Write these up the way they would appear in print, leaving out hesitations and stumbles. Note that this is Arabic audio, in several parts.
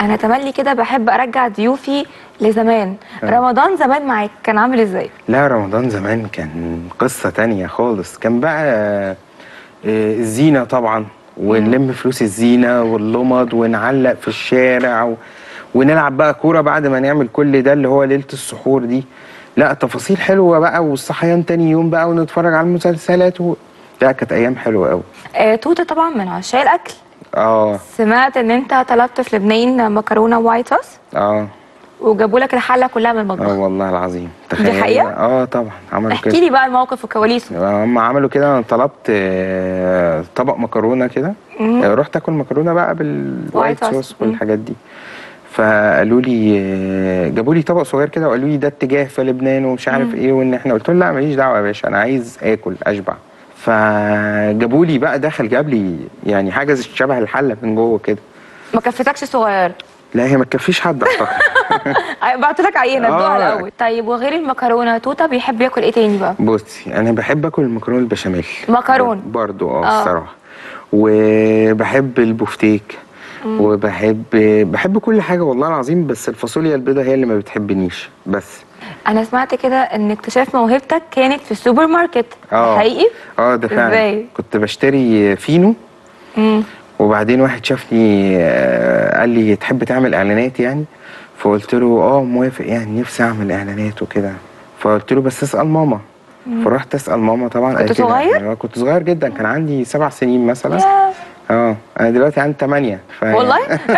انا تملي كده بحب ارجع ضيوفي لزمان. رمضان زمان معاك كان عامل ازاي؟ لا، رمضان زمان كان قصة تانية خالص. كان بقى الزينة طبعا، ونلم فلوس الزينة واللمض ونعلق في الشارع ونلعب بقى كورة بعد ما نعمل كل ده اللي هو ليلة السحور دي. لا، تفاصيل حلوة بقى، والصحيان تاني يوم بقى ونتفرج على المسلسلات لا، كانت أيام حلوة قوي. توته طبعا من عشاق الاكل. اه. سمعت ان انت طلبت في لبنان مكرونه وايت صوص اه. وجابوا لك الحله كلها من المطبخ. والله العظيم تخيل. دي حقيقة؟ طبعا عملوا كده. احكي لي بقى الموقف وكواليسه. هم عملوا كده. انا طلبت طبق مكرونه كده. رحت اكل مكرونه بقى بالوايت صوص والحاجات دي. فقالوا لي جابوا لي طبق صغير كده وقالوا لي ده اتجاه في لبنان ومش عارف ايه، وان احنا قلت لهم لا ماليش دعوه يا باشا، انا عايز اكل اشبع. فجابوا لي بقى، دخل جاب لي يعني حاجه شبه الحله من جوه كده. ما كفتكش صغير؟ لا، هي ما تكفيش حد اعتقد. بعتوا لك عينه ادوها الاول. طيب وغير المكرونه توته بيحب ياكل ايه تاني بقى؟ بصي، انا بحب اكل المكرونه البشاميل. مكرونه برضو الصراحه. وبحب البفتيك. وبحب كل حاجه والله العظيم، بس الفاصوليا البيضاء هي اللي ما بتحبنيش بس. انا سمعت كده ان اكتشاف موهبتك كانت في السوبر ماركت. ده حقيقي؟ ده فعلا. ازاي؟ كنت بشتري فينو. وبعدين واحد شافني قال لي تحب تعمل اعلانات يعني؟ فقلت له موافق، يعني نفسي اعمل اعلانات وكده. فقلت له بس اسال ماما. فرحت اسال ماما طبعا. كنت صغير؟ كنت صغير جدا، كان عندي 7 سنين مثلا. انا دلوقتي عندي 8. والله؟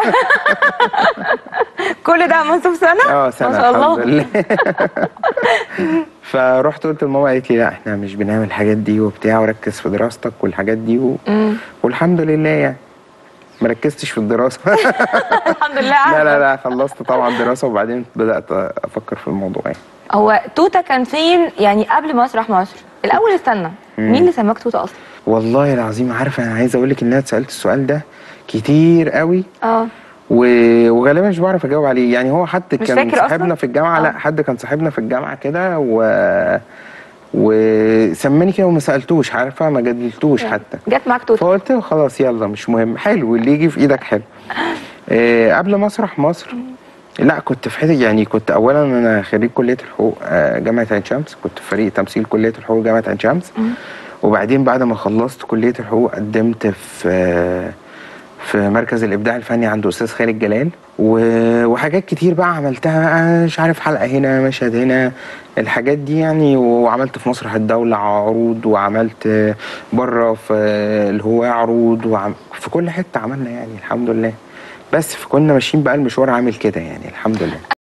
كل ده منصف سنه؟ سنه ما شاء الله. الحمد لله. فرحت قلت لماما، قالت لي لا احنا مش بنعمل الحاجات دي وبتاع، وركز في دراستك والحاجات دي والحمد لله يعني ما ركزتش في الدراسه. الحمد لله. لا خلصت طبعا دراسه، وبعدين بدات افكر في الموضوع يعني. هو توته كان فين يعني قبل مسرح مصر؟ الاول استنى، مين اللي سماك توته اصلا؟ والله العظيم عارفه، انا عايز اقول لك ان انا اتسالت السؤال ده كتير قوي. وغالبا مش بعرف اجاوب عليه يعني. هو حد كان صاحبنا في الجامعه. لا، حد كان صاحبنا في الجامعه كده وسماني كده وما سالتوش، عارفه، ما جادلتوش حتى. جت معاك توته؟ فقلت له خلاص يلا مش مهم، حلو اللي يجي في ايدك حلو. قبل مسرح مصر لا، كنت في حته يعني. كنت اولا انا خريج كليه الحقوق جامعه عين شمس، كنت في فريق تمثيل كليه الحقوق جامعه عين شمس. وبعدين بعد ما خلصت كليه الحقوق قدمت في مركز الابداع الفني عند استاذ خالد جلال. وحاجات كتير بقى عملتها بقى، مش عارف، حلقه هنا مشهد هنا، الحاجات دي يعني. وعملت في مسرح الدوله عروض، وعملت بره في الهواة عروض، في كل حته عملنا يعني الحمد لله. بس فكنا ماشيين بقى المشوار عامل كده يعني الحمد لله.